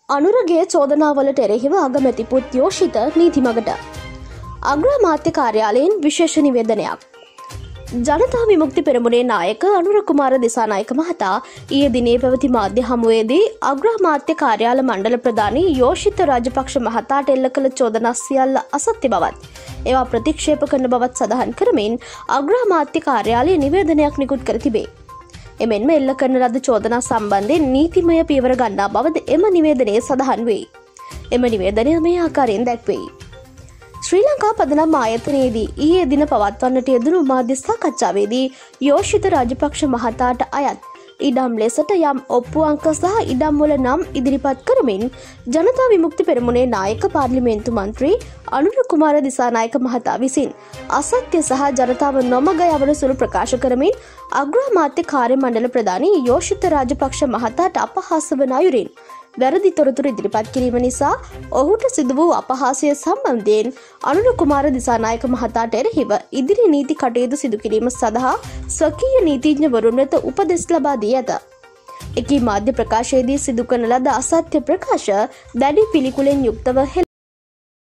අනුරගේ චෝදනාවලට එරෙහිව අගමැති පුත් යෝෂිත නීතිමගට අග්‍රාමාත්‍ය කාර්යාලයෙන් විශේෂ නිවේදනයක්. ජනතා විමුක්ති පෙරමුණේ නායක අනුර කුමාර දිසානායක මහතා ඊයේ දිනේ පැවති මාධ්‍ය හමුවේදී අග්‍රාමාත්‍ය කාර්යාල මණ්ඩල ප්‍රධානී යෝෂිත රාජපක්ෂ මහතාට එල්ල කළ චෝදනා සියල්ල අසත්‍ය බවත් ඒවා ප්‍රතික්ෂේප කරන බවත් සඳහන් කරමින් අග්‍රාමාත්‍ය කාර්යාලය නිවේදනයක් නිකුත් කර තිබේ. එමෙන්ම එල්ල කරන ලද චෝදනා සම්බන්ධයෙන් නීතිමය පියවර ගන්නා බවද එම නිවේදනයේ සඳහන් වේ. එම නිවේදනය මේ ආකාරයෙන් දැක්වේ. ශ්‍රී ලංකා පදනම් ආයතනයේදී ඊයේ දින පවත්වන්නට යෙදුණු මාධ්‍ය සාකච්ඡාවේදී යෝෂිත රාජපක්ෂ මහතාට අයත් ඉඩම් ලෙසට යම් ඔප්පු අංක සහ ඉඩම් වල නම් ඉදිරිපත් කරමින් ජනතා විමුක්ති පෙරමුණේ නායක පාර්ලිමේන්තු මන්ත්‍රී අනුර කුමාර දිසානායක මහතා විසින් අසත්‍ය සහ ජනතාව නොමග යවන සුළු ප්‍රකාශ කරමින් අග්‍රාමාත්‍ය කාර්ය මණ්ඩල ප්‍රධානී යෝෂිත රාජපක්ෂ මහතාට අපහාස වන අයුරින් වැරදි තොරතුරු ඉදිරිපත් කිරීම නිසා ඔහුට සිදු වූ අපහාසය සම්බන්ධයෙන් අනුර කුමාර දිසානායක මහතාට එරෙහිව ඉදිරි නීති කටයුතු සිදු කිරීම සඳහා ස්වකීය නීතිඥවරුන් වෙත උපදෙස් ලබා දී ඇත. එකී මාධ්‍ය ප්‍රකාශයේදී සිදු කරන ලද අසත්‍ය ප්‍රකාශ දැඩි පිළිකුලෙන් යුක්තව